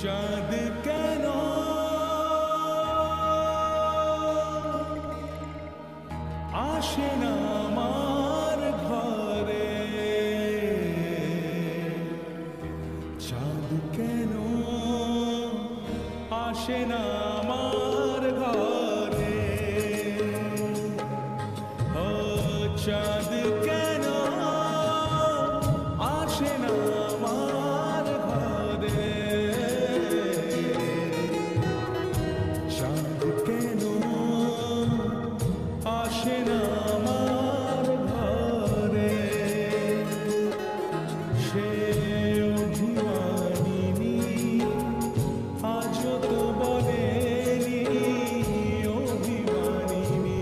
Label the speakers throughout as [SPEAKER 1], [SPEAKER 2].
[SPEAKER 1] চাঁদ কেন আসে না আমার ঘরে, চাঁদ কেন আসে না আমার ঘরে, ও চাঁদ কেন আসে না আমার ঘরে, চাঁদ কেন আসে না আমার ঘরে, সে অভিমানিনী আজও তো বলেনি, অভিমানিনী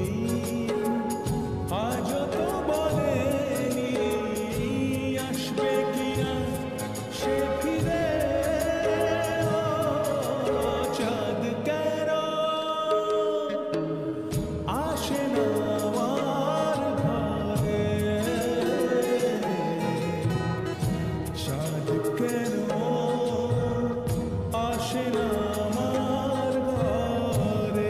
[SPEAKER 1] আজও তো বলেনি আসবে কিনা সে ফিরে, চাঁদ কেন আসে না আমার ঘরে, চাঁদ কেন আসে না আমার ঘরে।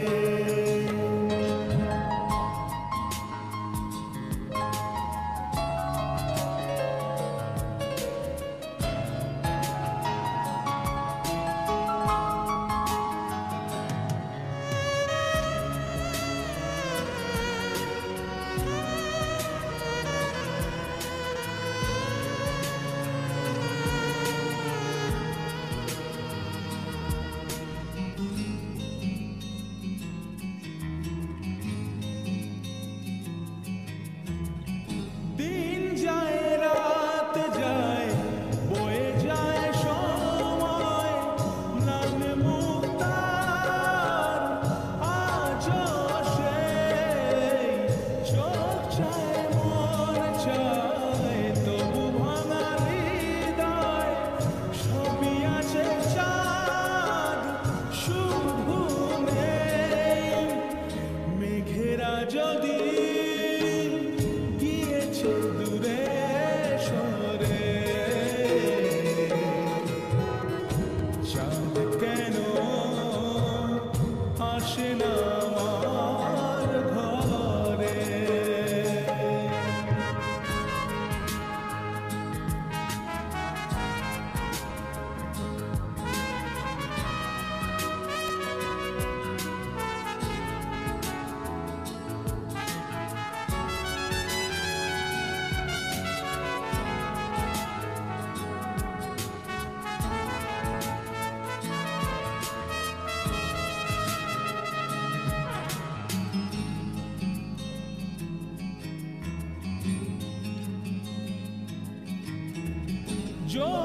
[SPEAKER 1] দিন যায় রাত যায় বয়ে যায় সময়, নামে মুক্তার আজও সেই চোখ চায় মন চায়, তবু ভাঙা হৃদয় সবই আছে চাঁদ শুধু নেই, মেঘেরা যদি গিয়েছে দূরে সরে, চাঁদ কেন আসে না আমার ঘরে। जो